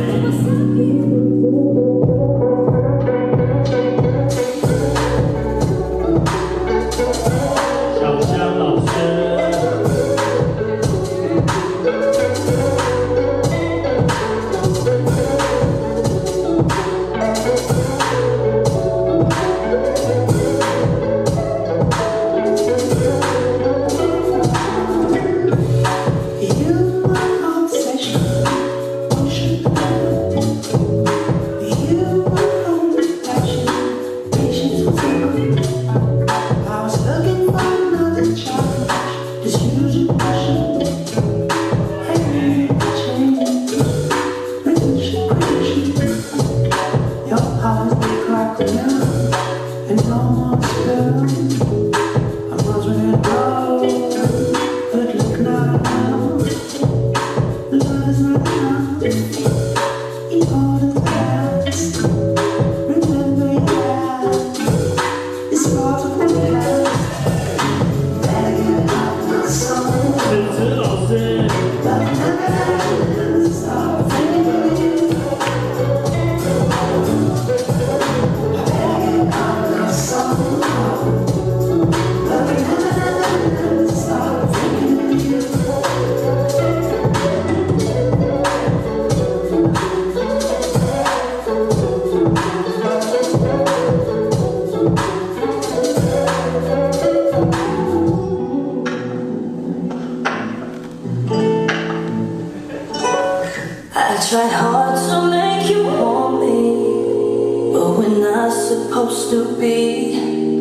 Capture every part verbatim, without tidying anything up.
I tried hard to make you want me, but we're not supposed to be.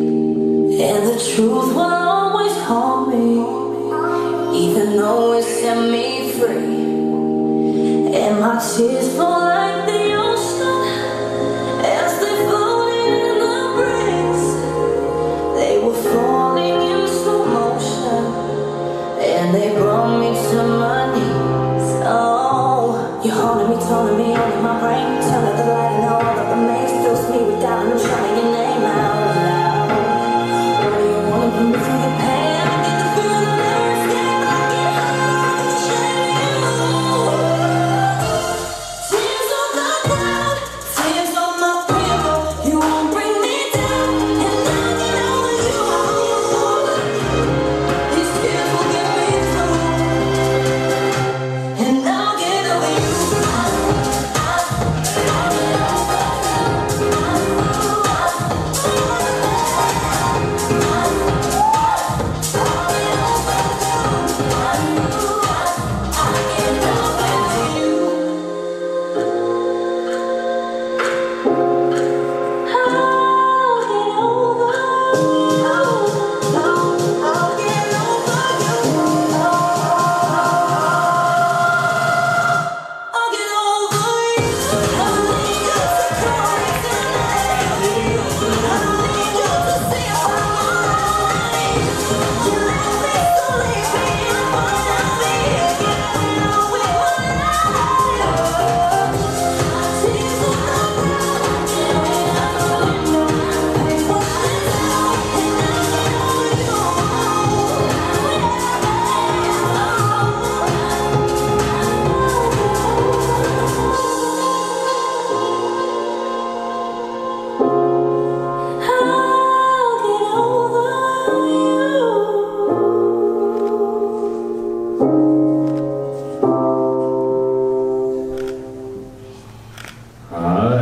And the truth will always haunt me, even though it set me free. And my tears fall like the ocean as they floated in the breeze. They were falling in slow motion, and they brought me to my knees. Oh, you're haunting me, telling me all in my brain, telling the light and all that remains fills me with doubt, and I'm shouting your name out loud. Why do you wanna put me through the pain? I get the feeling I'll never escape. I get high to shame you. Tears on the ground, tears on my pillow. You won't bring me down, and I get over you. These tears will get me through, and I'll get over you. Ah.